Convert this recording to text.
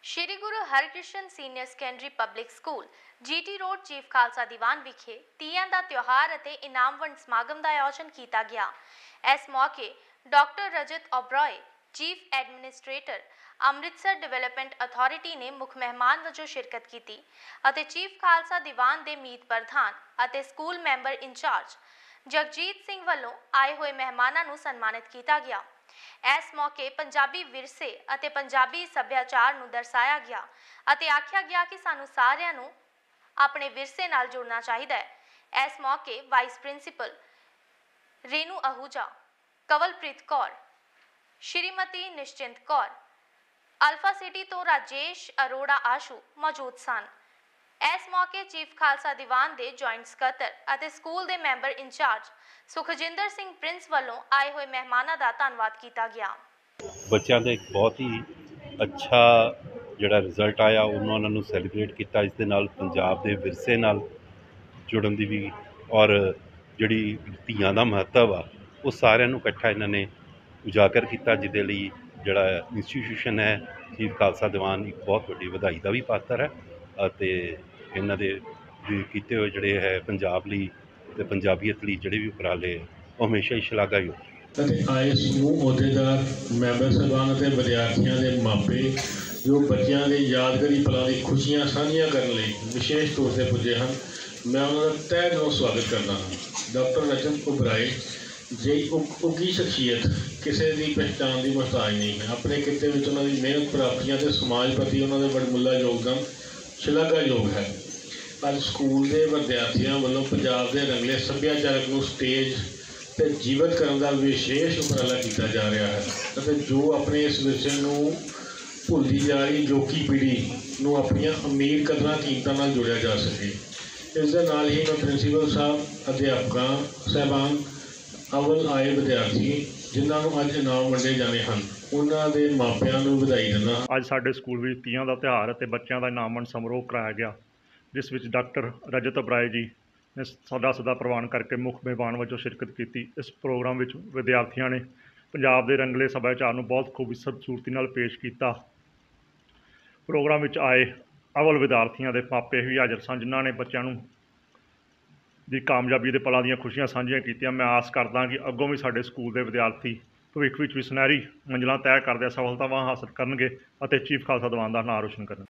ਸ਼੍ਰੀ Guru Harkrishan senior secondary public school GT road chief Khalsa Diwan ਵਿਖੇ ਤੀਆਂ ਦਾ ਤਿਉਹਾਰ ਅਤੇ ਇਨਾਮ ਵੰਡ ਸਮਾਗਮ ਦਾ ਆਯੋਜਨ ਕੀਤਾ ਗਿਆ। ਇਸ ਮੌਕੇ doctor Rajat Oberoi chief administrator Amritsar development authority ਨੇ ਮੁੱਖ ਮਹਿਮਾਨ ਵਜੋਂ ਸ਼ਿਰਕਤ ਕੀਤੀ ਅਤੇ ਚੀਫ ਖਾਲਸਾ ਦੀਵਾਨ ਦੇ ਮੀਤ ਪ੍ਰਧਾਨ ਅਤੇ school member incharge Jagjit Singh ਵੱਲੋਂ ਆਏ ਹੋਏ ਮਹਿਮਾਨਾਂ ਨੂੰ ਸਨਮਾਨਿਤ ਕੀਤਾ ਗਿਆ। इस मौके पंजाबी विरसे अते पंजाबी सभ्याचार नूं दर्शाया गया अते आख्या गया कि सानू सारिआं नूं अपने विरसे नाल जुड़ना चाहिदा है। इस मौके vice principal Renu Ahuja, Kawalpreet Kaur, Shrimati Nishchint Kaur, alpha city तो राजेश अरोड़ा आशू मौजूद सन। इस मौके चीफ खालसा दीवान के जॉइंट सकत्तर अते स्कूल के member incharge Sukhjinder Singh Prince वालों आए हुए मेहमानों का धन्यवाद किया गया। बच्चों का एक बहुत ही अच्छा जिहड़ा रिजल्ट आया उन्होंने सैलीब्रेट किया। इस दे नाल पंजाब के विरसे नाल जुड़न की भी और जिहड़ी धीआं दा महत्व आ वो सारिआं नूं इकट्ठा इन्होंने उजागर किया, जिहदे लई जिहड़ा इंस्टीट्यूशन है चीफ खालसा दीवान एक बहुत वड्डी वधाई का भी पात्र है ਅਤੇ इन्हां दे कीते हुए जिहड़े है पंजाब लई ते पंजाबीयत लई जिहड़े भी उपराले वो हमेशा ही शलाघायोग। आए समूह अहुदेदार मैंबर साहबान और विद्यार्थियों के मापे जो बच्चों के यादगारी पलों की खुशियां साझियां करने लई विशेष तौर पर पुजे हैं, मैं उन्होंने तह दिलों स्वागत करना हाँ। डॉक्टर रजत ओबराए जी उगी शख्सियत किसी की पहचान की मुहताज नहीं है। अपने किते विच उन्हां दी मेहनत प्राप्तियां ते समाज प्रति उन्होंने वडमुला योगदान शलाघायोग है। अज स्कूल के विद्यार्थियों वालों पंजाब के रंगले सभ्याचारक नूं स्टेज ते जीवित करने का विशेष उपराला किया जा रहा है और जो अपने इस विषय नूं भुलदी जा रही जोकी पीढ़ी नूं अपनियां अमीर कदरां कीमतां नाल जोड़िया जा सके। इस दे नाल ही मैं प्रिंसीपल साहब, अध्यापकां साहबान, अवल आए विद्यार्थी जिन्हां नूं अज इनाम वंडे जाने हैं उन्हां दे मापिआं नूं वधाई दिंदा। अज साडे स्कूल विच तीआं दा तिहार अते बच्चों का इनाम वंड समारोह कराया गया, जिस विच डॉक्टर रजत ओबराए जी ने सदा प्रवान करके मुख मेहमान वजों शिरकत की। इस प्रोग्राम में विद्यार्थियों ने पंजाब के रंगले सभ्याचार नूं बहुत खूबसूरती नाल पेश किया। प्रोग्राम में आए अवल विद्यार्थियों के मापे भी हाज़र सन, जिन्हों ने बच्चों की कामयाबी के पलों दी खुशियां साझियां कीतियां। मैं आस करदा कि अगों भी साडे स्कूल के विद्यार्थी भविख विच भी सुनहरी मंजिलां तय करदे सफलतावां हासिल करनगे अते चीफ खालसा दीवान दा नाम रोशन करन।